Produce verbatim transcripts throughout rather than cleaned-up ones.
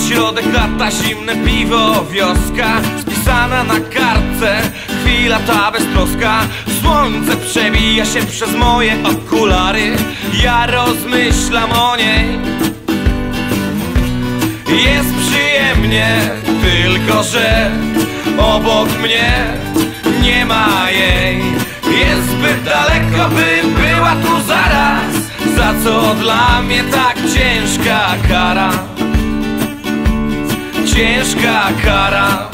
Środek lata, zimne piwo, wioska spisana na kartce, chwila ta beztroska. Słońce przebija się przez moje okulary, ja rozmyślam o niej. Jest przyjemnie, tylko że obok mnie nie ma jej. Jest zbyt daleko, by była tu zaraz, za co dla mnie tak ciężka kara. Ciężka kara,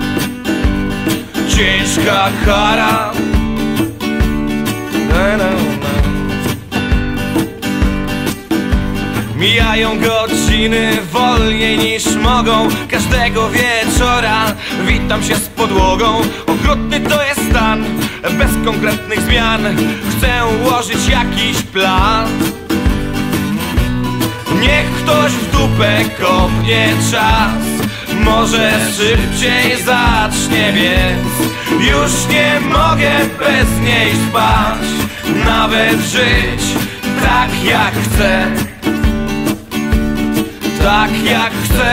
ciężka kara. Na, na, na. Mijają godziny wolniej niż mogą. Każdego wieczora witam się z podłogą. Okrutny to jest stan, bez konkretnych zmian. Chcę ułożyć jakiś plan. Niech ktoś w dupę kopnie czas, może szybciej zacznie biec. Już nie mogę bez niej spać, nawet żyć tak jak chcę. Tak jak chcę,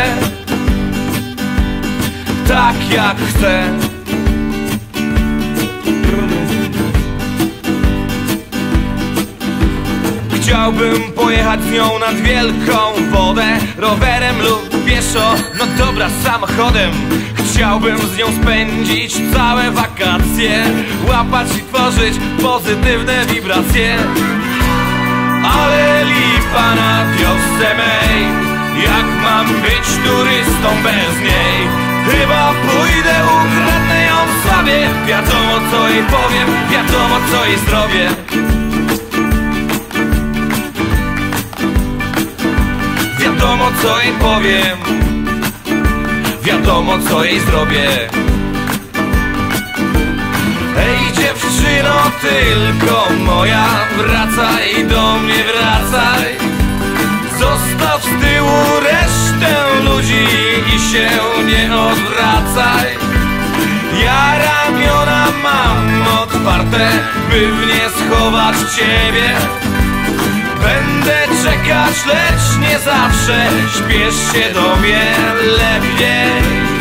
tak jak chcę. Chciałbym pojechać z nią nad wielką wodę, rowerem lub pieszo, no dobra, samochodem. Chciałbym z nią spędzić całe wakacje, łapać i tworzyć pozytywne wibracje. Ale lipa na wiosce mej, jak mam być turystą bez niej? Chyba pójdę, ukradnę ją sobie. Wiadomo co jej powiem, wiadomo co jej zrobię. Wiadomo co jej powiem, wiadomo co jej zrobię. Ej dziewczyno, tylko moja, wracaj do mnie, wracaj. Zostaw z tyłu resztę ludzi i się nie odwracaj. Ja ramiona mam otwarte, by w nie schować ciebie. Będę czekać, lecz nie zawsze. Śpiesz się do mnie lepiej.